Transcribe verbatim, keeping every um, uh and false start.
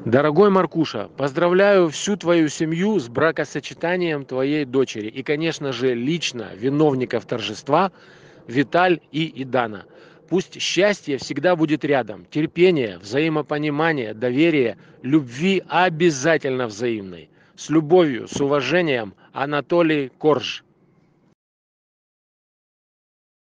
Дорогой Маркуша, поздравляю всю твою семью с бракосочетанием твоей дочери и, конечно же, лично виновников торжества Виталь и Идана. Пусть счастье всегда будет рядом, терпение, взаимопонимание, доверие, любви обязательно взаимной. С любовью, с уважением, Анатолий Корж.